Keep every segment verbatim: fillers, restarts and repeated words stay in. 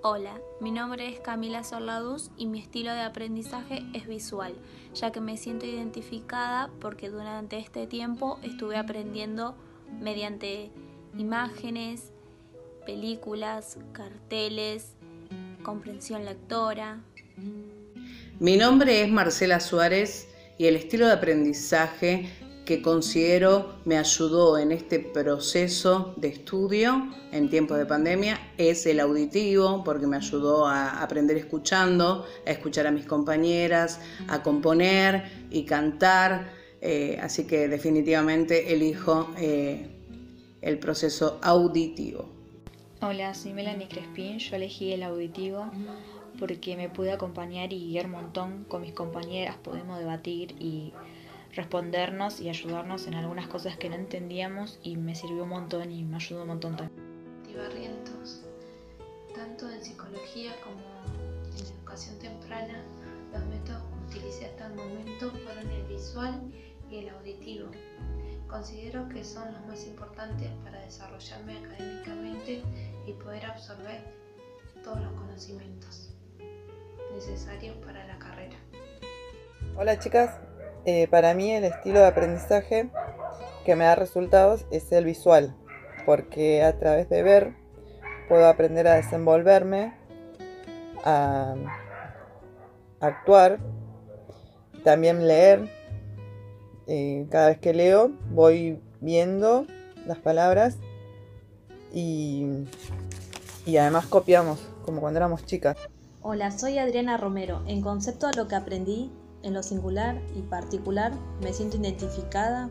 Hola, mi nombre es Camila Sorladuz y mi estilo de aprendizaje es visual, ya que me siento identificada porque durante este tiempo estuve aprendiendo mediante imágenes, películas, carteles, comprensión lectora. Mi nombre es Marcela Suárez y el estilo de aprendizaje que considero me ayudó en este proceso de estudio en tiempos de pandemia es el auditivo, porque me ayudó a aprender escuchando, a escuchar a mis compañeras, a componer y cantar, eh, así que definitivamente elijo eh, el proceso auditivo. Hola, soy Melanie Crespín, yo elegí el auditivo porque me pude acompañar y guiar un montón con mis compañeras, pudimos debatir y respondernos y ayudarnos en algunas cosas que no entendíamos y me sirvió un montón y me ayudó un montón también. Barrientos. Tanto en psicología como en educación temprana, los métodos que utilicé hasta el momento fueron el visual y el auditivo. Considero que son los más importantes para desarrollarme académicamente y poder absorber todos los conocimientos necesarios para la carrera. Hola chicas, eh, para mí el estilo de aprendizaje que me da resultados es el visual, porque a través de ver puedo aprender a desenvolverme, a actuar, también leer. Eh, cada vez que leo voy viendo las palabras y, y además copiamos, como cuando éramos chicas. Hola, soy Adriana Romero. En concepto a lo que aprendí, en lo singular y particular, me siento identificada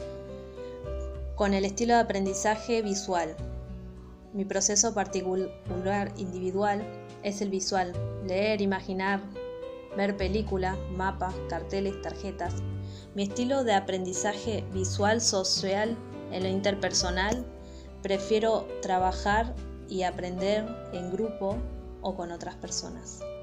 con el estilo de aprendizaje visual. Mi proceso particular individual es el visual, leer, imaginar, ver películas, mapas, carteles, tarjetas. Mi estilo de aprendizaje visual social en lo interpersonal, prefiero trabajar y aprender en grupo o con otras personas.